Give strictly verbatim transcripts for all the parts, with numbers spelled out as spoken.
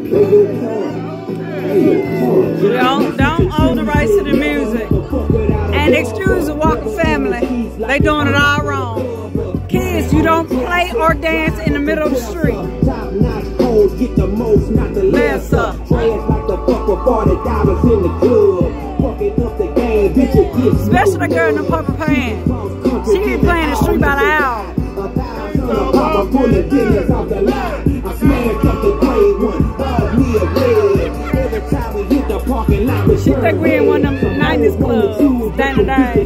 Don't, don't own the rights to the music. And excuse the Walker family. They doing it all wrong. Kids, you don't play or dance in the middle of the street. Yes, sir. Especially the girl in the purple pants. She be playing in the street by the hour. She think we in one of them nineties clubs. Day to day.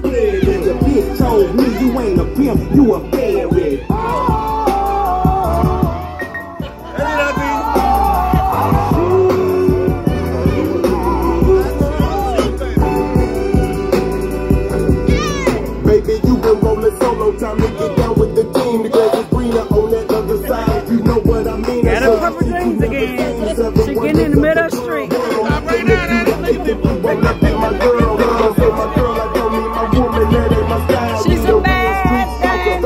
Baby, you been rolling solo, time to get down with the team. The grass is greener on that other side. You know what I mean? Got her purple dreams again. She getting in the middle of the street. She's a bad damn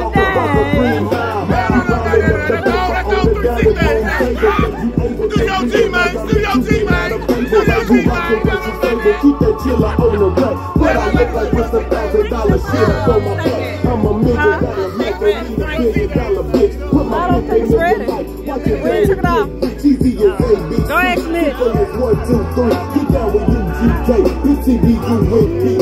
Do your team, man. Do your team, man. Do your team, man. Keep that chiller on the run. But I look like it's a thousand dollar shit up on my back. I'm a million dollar man, a billion dollar bitch. Put my I don't think it's ready. We took it off. Go ahead, Smith. One, two, three. Get down with U G K. P T V, you with me.